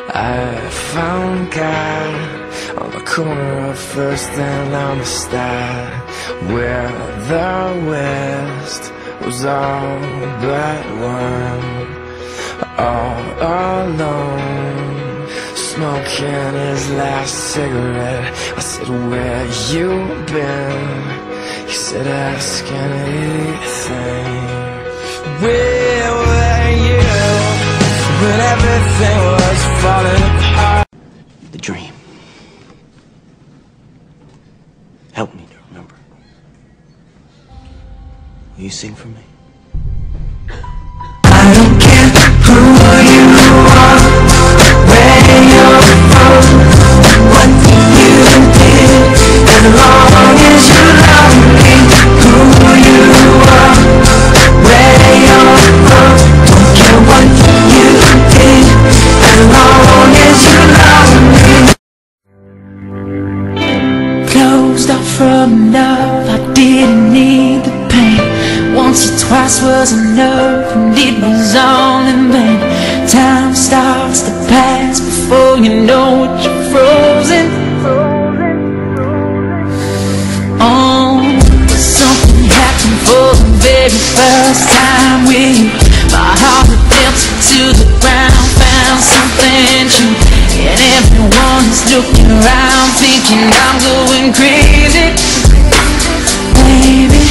I found God on the corner of First and Amistad, where the West was all but one. All alone, smoking his last cigarette. I said, where you been? He said, ask anything. Where were you when everything was falling apart? The dream. Help me to remember. Will you sing for me? I don't care who you are, where you're from, what you did, as long as you love me. Who you are, where you're from, don't care what you did, as long as you love me. Closed off from love, I didn't need the pain. Once or twice was enough, and it was all in vain. Time starts to pass before you know it, you're frozen. Oh, something happened for the very first time with you. My heart melted to the ground, found something true, and everyone's looking around thinking I'm going crazy, baby.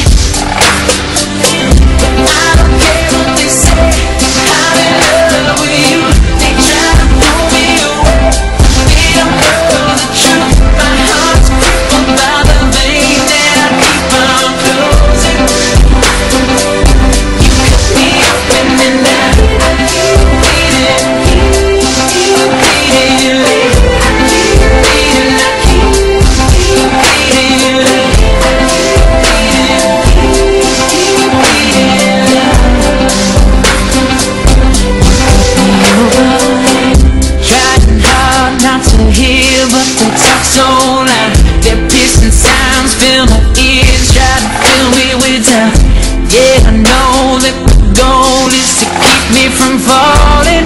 Yeah, I know that the goal is to keep me from falling.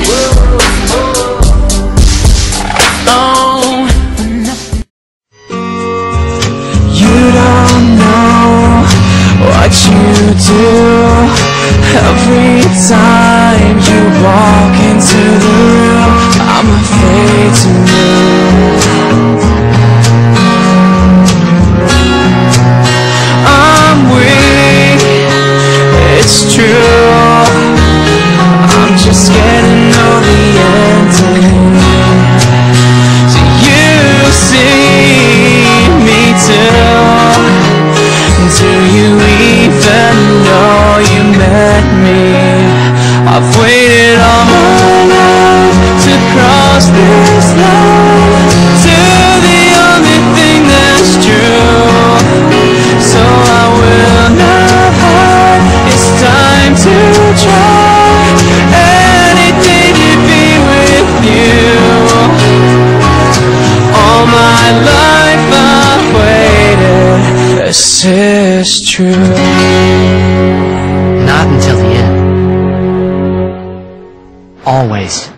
Oh, nothing. You don't know what you do every time you walk into the room. I'm afraid to move. I'm weak, it's true. I'm just getting over the ending. Do you see me too? Do you even know you met me? I've waited all my life to cross this line to the only thing that's true. So I will not hide. It's time to try anything to be with you. All my life I've waited. This is true. Not until the end. Always.